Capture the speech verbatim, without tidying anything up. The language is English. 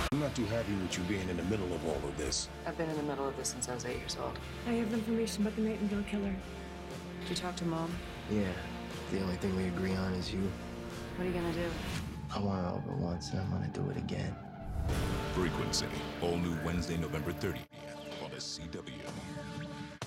I'm not too happy with you being in the middle of all of this. I've been in the middle of this since I was eight years old. I have information about the Nightingale killer. Did you talk to Mom? Yeah. The only thing we agree on is you. What are you gonna do? I won it over once, and I'm gonna do it again. Frequency. All new Wednesday, November thirtieth on S C W.